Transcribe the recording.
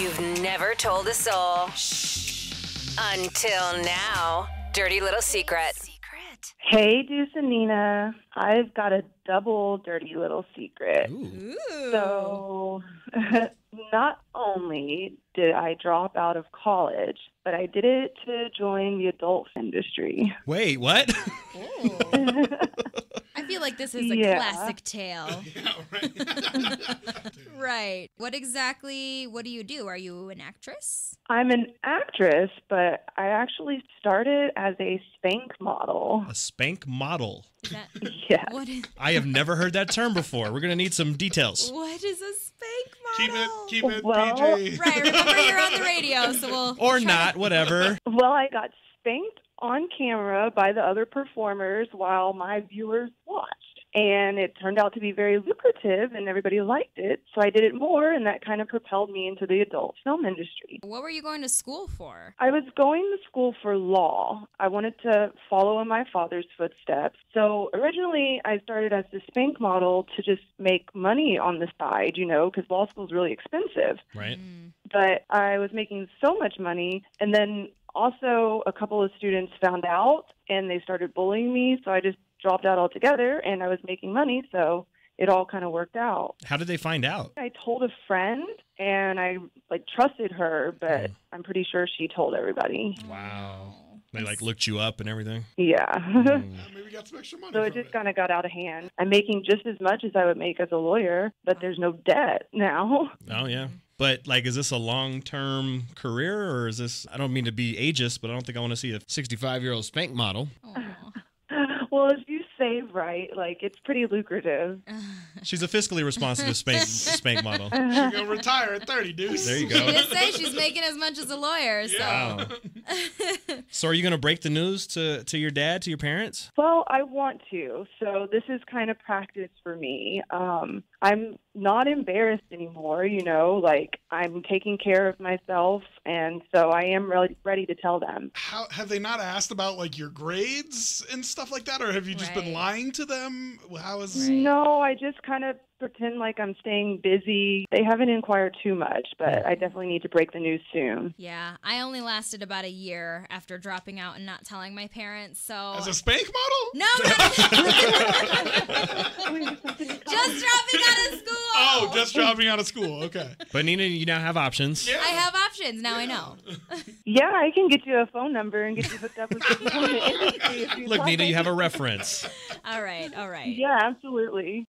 You've never told a soul. Shh. Until now. Dirty Little Secret. Hey, Deuce and Nina. I've got a double dirty little secret. Ooh. So, not only did I drop out of college, but I did it to join the adult industry. Wait, what? I feel like this is a classic tale. Yeah, right. Right. What do you do? Are you an actress? I'm an actress, but I actually started as a spank model. A spank model. Is that, Yeah. I have never heard that term before. We're going to need some details. what is a spank model? Keep it Well- PG. Right, remember you're on the radio, so we'll... Or not, whatever. Well, I got spanked on camera by the other performers while my viewers watched. And it turned out to be very lucrative, and everybody liked it. So I did it more, and that kind of propelled me into the adult film industry. What were you going to school for? I was going to school for law. I wanted to follow in my father's footsteps. So originally, I started as the spank model to just make money on the side, because law school is really expensive. Right? But I was making so much money, and then also a couple of students found out, and they started bullying me, so I just dropped out altogether, and I was making money, so it all kind of worked out. How did they find out? I told a friend, and I trusted her, but I'm pretty sure she told everybody. Wow. They looked you up and everything? Yeah. Maybe got some extra money So it from just kind of got out of hand. I'm making just as much as I would make as a lawyer, but there's no debt now. Oh, yeah. But, is this a long-term career, or is this, I don't mean to be ageist, but I don't think I want to see a 65-year-old spank model. Well, if you save right, it's pretty lucrative. She's a fiscally responsible spank model. She's going to retire at 30, dude. There you She go. did say she's making as much as a lawyer, so... Wow. So are you going to break the news to your dad, to your parents? Well, I want to. So this is kind of practice for me. I'm not embarrassed anymore, I'm taking care of myself, and so I am really ready to tell them. How have they not asked about your grades and stuff like that, or have you just been Right. lying to them? How is No, I just kind of pretend like I'm staying busy. They haven't inquired too much, but I definitely need to break the news soon. Yeah, I only lasted about a year after dropping out and not telling my parents, so... as a spank model? No, just dropping out of school! Oh, just dropping out of school. Okay. But Nina, you now have options. Yeah. I have options, now I know. Yeah, I can get you a phone number and get you hooked up with someone in the industry if you'd Look, like. Nina, you have a reference. All right. Yeah, absolutely.